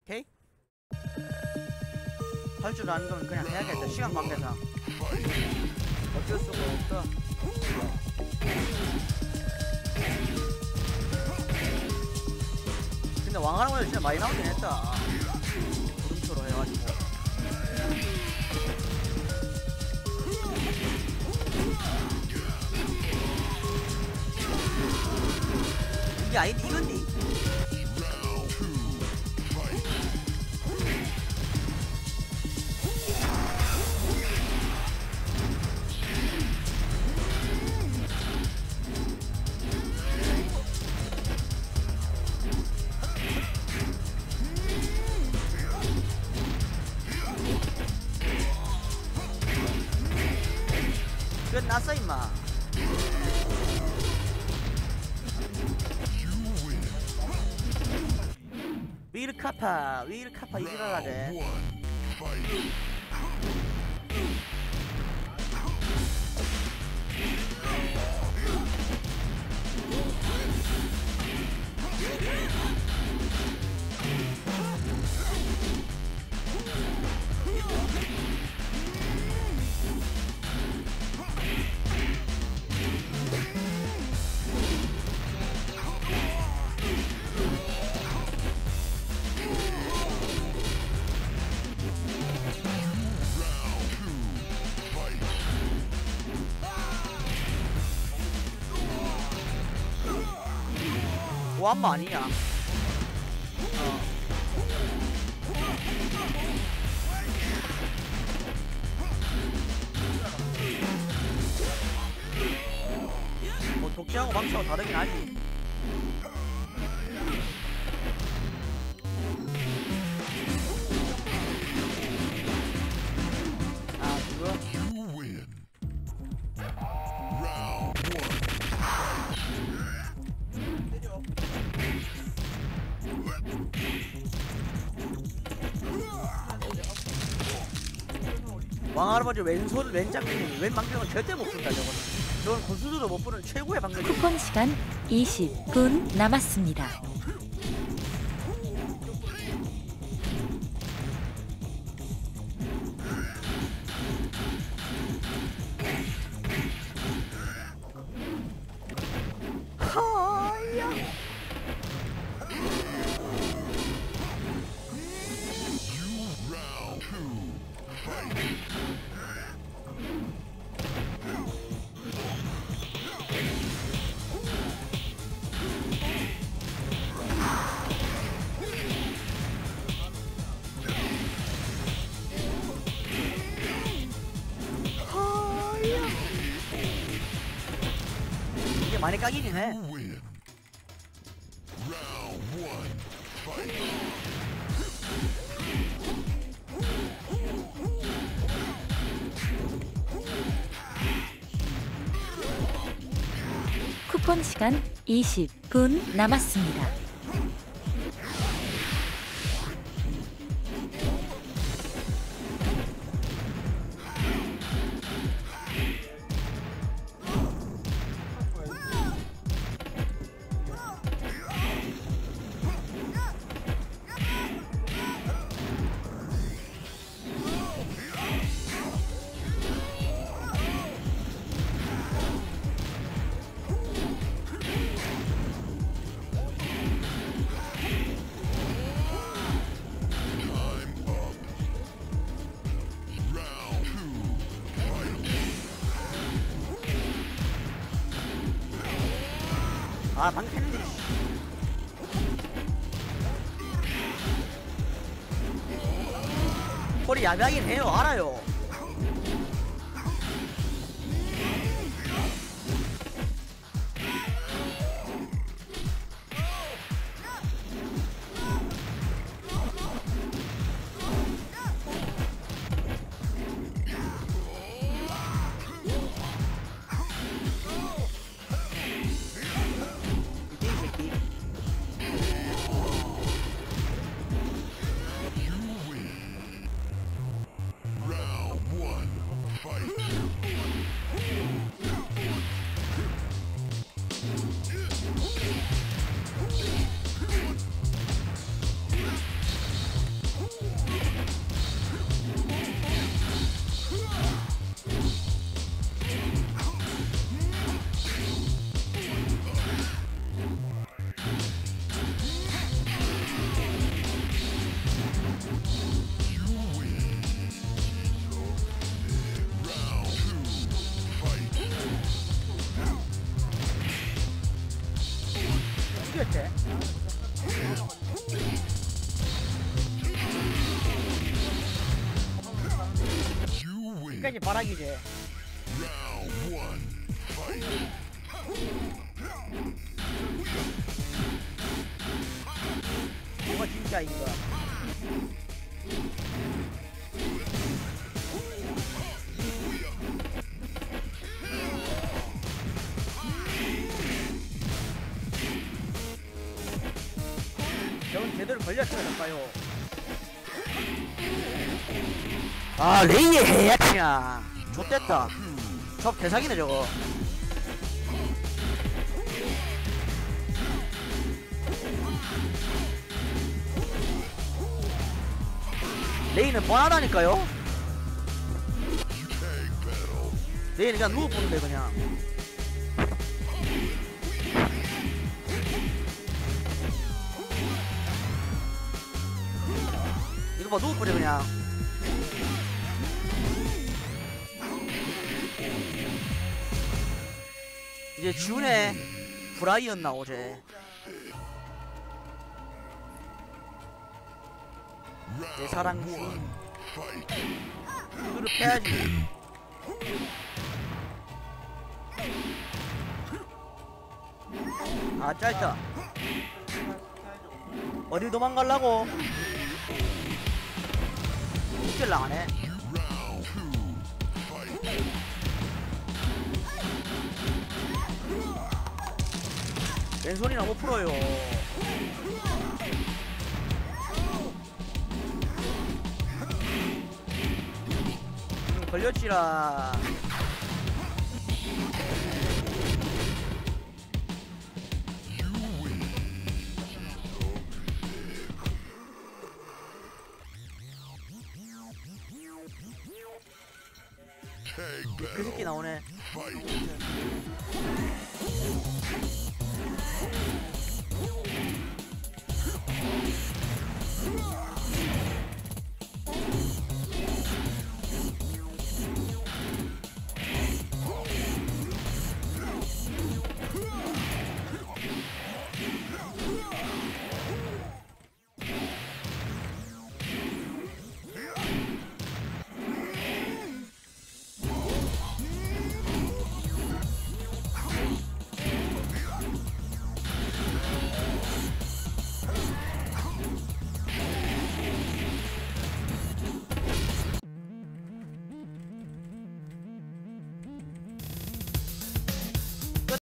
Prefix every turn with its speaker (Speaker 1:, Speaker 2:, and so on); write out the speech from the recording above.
Speaker 1: 오케이? 할 줄 아는 건 그냥 해야겠다. 시간 관계상 어쩔 수가 없다. 근데 왕하라고 진짜 많이 나오긴 했다. 구름초로 해가지고. 이게 아닌데 이건데. 끝났어 임마. 윌카파 이지랄하네. 오한마 아니야. 뭐 독재하고 망치하고 다르긴 하지. 아 그거? 왕할아버지 왼손 왼짝꿍이 왼 방정은 절대 못 쓴다. 저거는 저건 고수들도 못 부르는 최고의 방정이야.
Speaker 2: 쿠폰 시간 20분 남았습니다.
Speaker 1: 하야. 이게 많이 까기긴 해.
Speaker 2: 쿠폰 시간 20분 남았습니다.
Speaker 1: 아 방금 했는데. 콜이 야매하긴 해요. 알아요. 이겼대. 끝까지 바라기지. 뭐가 진짜 이거. 저건 제대로 걸렸어요. 아 레이의 해야치야. 좆됐다. 저 개사기네 저거. 레이는 뻔하다니까요. 레이는 그냥 누워보는데 그냥. 이거 봐 누워버려 그냥. 이제 준의 브라이언 나오지. 내 사랑 준. 그룹 해야지. 아 짧다. 어디 도망갈라고? 웃길라 안해. 왼손이나 못 풀어요. 걸렸지라. 그 새끼 나오네.